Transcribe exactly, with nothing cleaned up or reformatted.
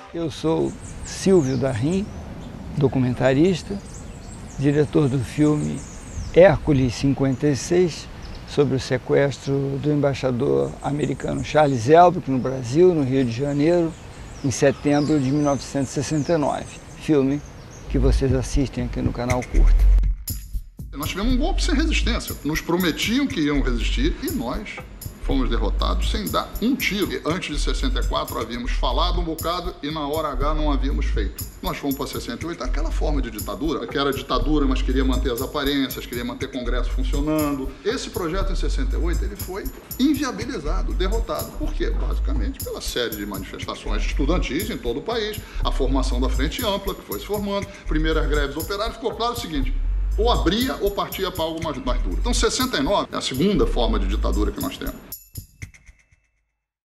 Eu sou Silvio Darrim, documentarista, diretor do filme Hércules cinquenta e seis, sobre o sequestro do embaixador americano Charles Elbrick no Brasil, no Rio de Janeiro, em setembro de mil novecentos e sessenta e nove. Filme que vocês assistem aqui no canal Curta. Nós tivemos um golpe sem resistência. Nos prometiam que iam resistir e nós fomos derrotados sem dar um tiro. E antes de sessenta e quatro havíamos falado um bocado e na hora H não havíamos feito. Nós fomos para sessenta e oito, aquela forma de ditadura, que era ditadura, mas queria manter as aparências, queria manter Congresso funcionando. Esse projeto em sessenta e oito ele foi inviabilizado, derrotado. Por quê? Basicamente pela série de manifestações estudantis em todo o país, a formação da Frente Ampla, que foi se formando, primeiras greves operárias, ficou claro o seguinte: ou abria ou partia para algo mais, mais duro. Então, sessenta e nove é a segunda forma de ditadura que nós temos.